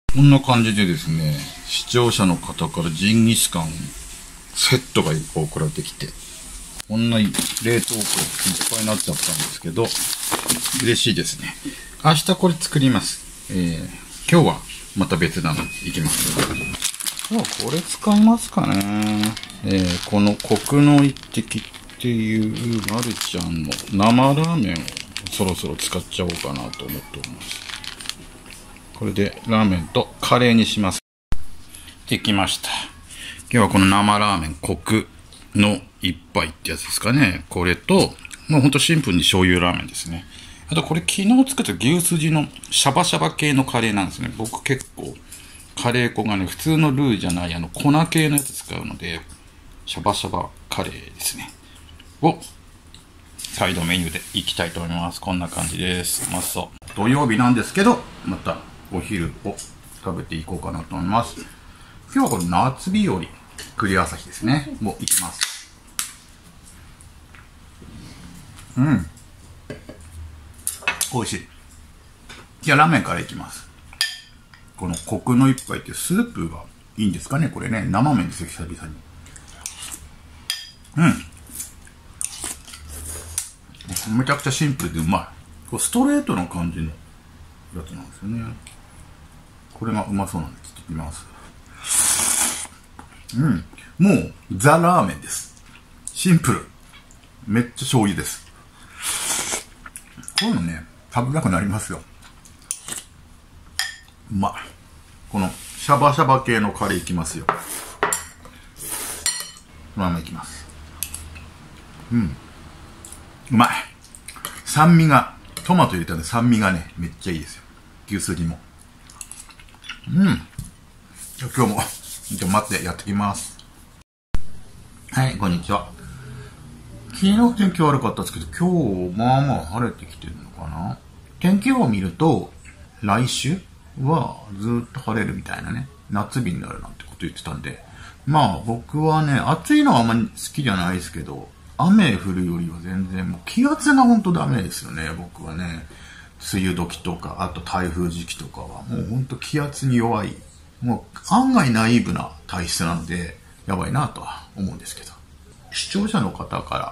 こんな感じでですね、視聴者の方からジンギスカンセットが1個送られてきて、こんな冷凍庫いっぱいになっちゃったんですけど、嬉しいですね。明日これ作ります。今日はまた別なのいきます。今日はこれ使いますかね。このコクの一滴っていうマルちゃんの生ラーメンをそろそろ使っちゃおうかなと思っております。これでラーメンとカレーにします。できました。今日はこの生ラーメンコクの一杯ってやつですかね。これと、もうほんとシンプルに醤油ラーメンですね。あとこれ昨日作った牛すじのシャバシャバ系のカレーなんですね。僕結構カレー粉がね、普通のルーじゃない粉系のやつ使うので、シャバシャバカレーですね。をサイドメニューでいきたいと思います。こんな感じです。うまそう。土曜日なんですけど、またお昼を食べていこうかなと思います。今日はこれ夏日和、栗朝日ですね。もういきます。美味しい。じゃあラーメンからいきます。このコクの一杯ってスープがいいんですかね、これね。生麺ですよ、久々に。めちゃくちゃシンプルでうまい。こうストレートな感じのやつなんですよね。これがうまそうなんで、ちょっといきます。もう、ザ・ラーメンです。シンプル。めっちゃ醤油です。こういうのね、食べたくなりますよ。うまい。この、シャバシャバ系のカレーいきますよ。このままいきます。うまい。酸味が、トマト入れたんで酸味がね、めっちゃいいですよ。牛すじも。じゃあ今日も、じゃあ待ってやってきます。はい、こんにちは。昨日天気悪かったですけど、今日、まあまあ晴れてきてるのかな。天気予報を見ると、来週はずっと晴れるみたいなね、夏日になるなんてこと言ってたんで、まあ僕はね、暑いのはあんまり好きじゃないですけど、雨降るよりは全然もう気圧が本当ダメですよね、僕はね。梅雨時とか、あと台風時期とかはもう本当気圧に弱い、もう案外ナイーブな体質なので、やばいなとは思うんですけど。視聴者の方から、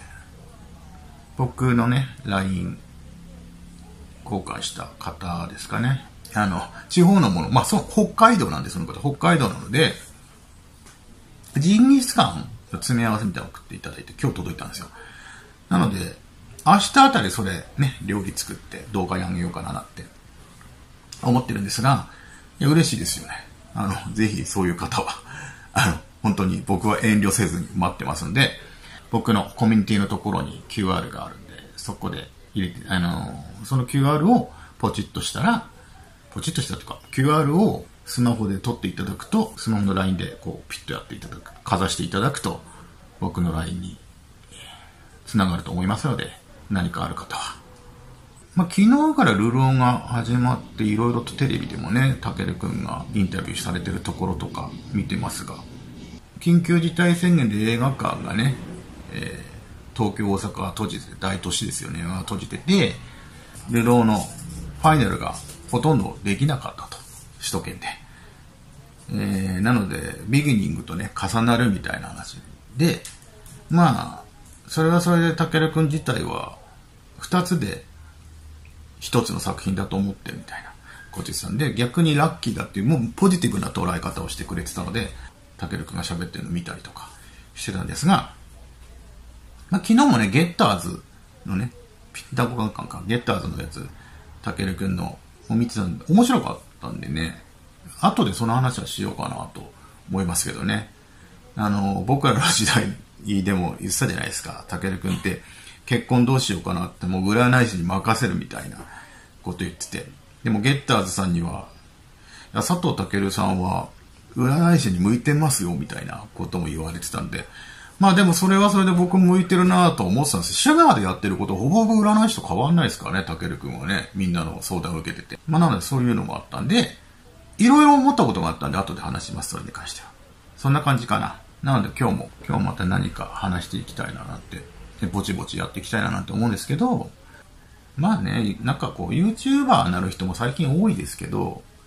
僕のね、LINE 交換した方ですかね。地方のもの、まあ北海道なんで、その方、北海道なので、ジンギスカンの詰め合わせみたいなのを送っていただいて、今日届いたんですよ。なので、明日あたりそれね、料理作って動画にあげようかなって思ってるんですが、いや、嬉しいですよね。ぜひそういう方は、本当に僕は遠慮せずに待ってますんで、僕のコミュニティのところに QR があるんで、そこで入れて、その QR をポチッとしたというか、QR をスマホで撮っていただくと、スマホの LINE でこうピッとやっていただく、かざしていただくと、僕の LINE に繋がると思いますので、何かある方は。まあ、昨日からルローが始まって、いろいろとテレビでもね、たけるくんがインタビューされてるところとか見てますが、緊急事態宣言で映画館がね、東京、大阪は閉じて、大都市ですよね、閉じてて、ルローのファイナルがほとんどできなかったと。首都圏で。なので、ビギニングとね、重なるみたいな話で、まあ、それはそれでたけるくん自体は、二つで一つの作品だと思ってるみたいなこと言ってたんで、逆にラッキーだっていう、もうポジティブな捉え方をしてくれてたので、たけるくんが喋ってるのを見たりとかしてたんですが、まあ、昨日もね、ゲッターズのね、ピッタコカンか、ゲッターズのやつ、たけるくんのを見てたんで、面白かったんでね、後でその話はしようかなと思いますけどね。僕らの時代でも言ってたじゃないですか。たけるくんって結婚どうしようかなってもう占い師に任せるみたいなこと言ってて。でもゲッターズさんには、いや佐藤健さんは占い師に向いてますよみたいなことも言われてたんで、まあでもそれはそれで僕向いてるなと思ってたんです。シュガーでやってることほぼほぼ占い師と変わんないですからね、たけるくんはね。みんなの相談を受けてて。まあなのでそういうのもあったんで、いろいろ思ったことがあったんで、後で話します、それに関しては。そんな感じかな。なので今日また何か話していきたいななんて、ぼちぼちやっていきたいななんて思うんですけど、まあね、なんかこう YouTuber になる人も最近多いですけど、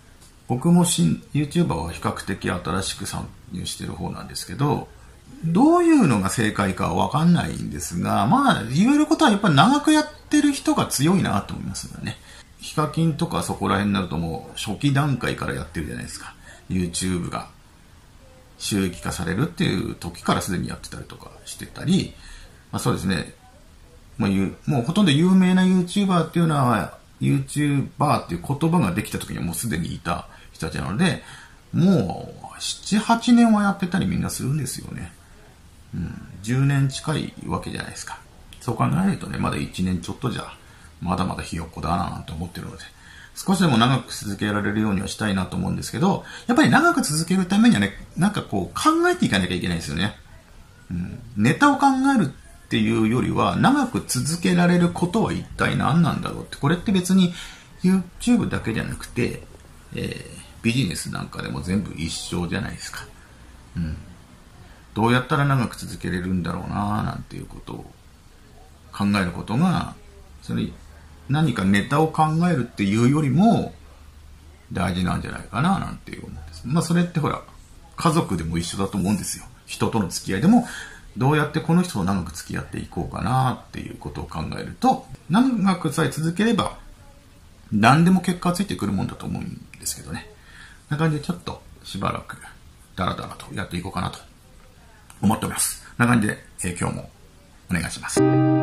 僕もYouTuber は比較的新しく参入してる方なんですけど、どういうのが正解かはわかんないんですが、まあ、言えることはやっぱり長くやってる人が強いなと思いますよね。ヒカキンとかそこら辺になるともう初期段階からやってるじゃないですか。YouTube が収益化されるっていう時からすでにやってたりとかしてたり、まあそうですね。もうほとんど有名な YouTuber っていうのは、YouTuber っていう言葉ができた時にはもうすでにいた人たちなので、もう7、8年はやってたりみんなするんですよね。10年近いわけじゃないですか。そう考えるとね、まだ1年ちょっとじゃ、まだまだひよっこだななんて思ってるので、少しでも長く続けられるようにはしたいなと思うんですけど、やっぱり長く続けるためにはね、なんかこう考えていかなきゃいけないですよね。ネタを考えるっていうよりは、長く続けられることは一体何なんだろうって、これって別に YouTube だけじゃなくて、ビジネスなんかでも全部一緒じゃないですか。どうやったら長く続けれるんだろうななんていうことを考えることが、それ何かネタを考えるっていうよりも大事なんじゃないかななんていう思うんです。まあそれってほら、家族でも一緒だと思うんですよ。人との付き合いでも、どうやってこの人と長く付き合っていこうかなっていうことを考えると、長くさえ続ければ何でも結果がついてくるもんだと思うんですけどね。な感じでちょっとしばらくダラダラとやっていこうかなと思っております。な感じで、今日もお願いします。